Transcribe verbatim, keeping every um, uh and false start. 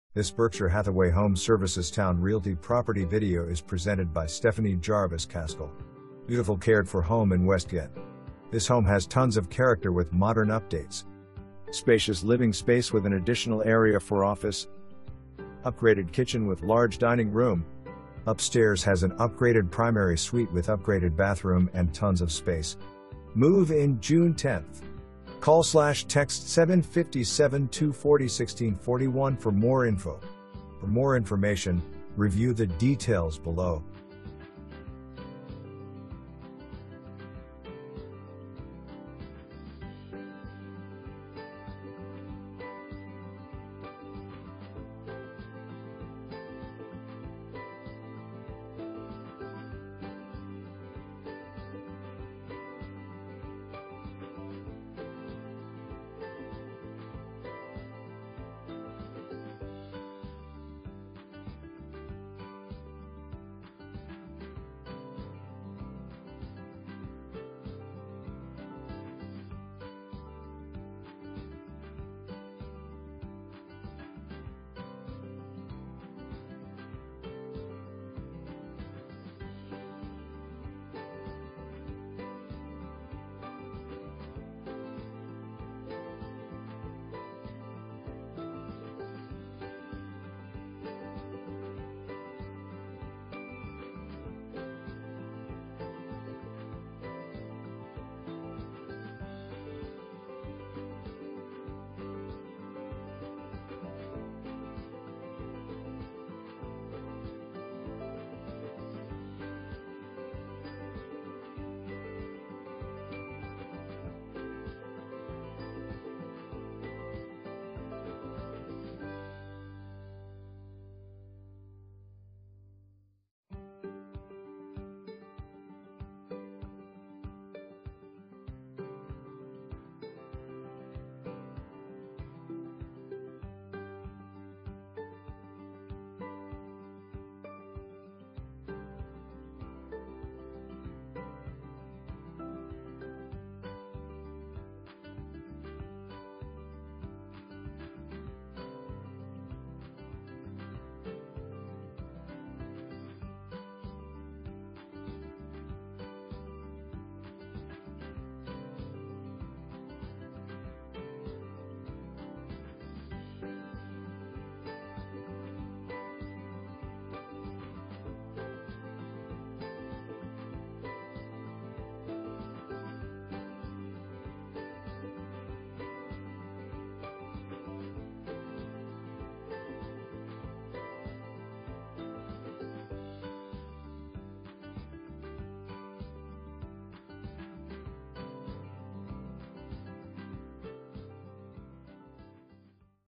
This Berkshire Hathaway Home Services Towne Realty property video is presented by Stephanie Jarvis Caskill. Beautiful cared for home in West Ghent. This home has tons of character with modern updates. Spacious living space with an additional area for office. Upgraded kitchen with large dining room. Upstairs has an upgraded primary suite with upgraded bathroom and tons of space. Move in June tenth. Call slash text seven five seven, two four zero, one six four one for more info. For more information, review the details below.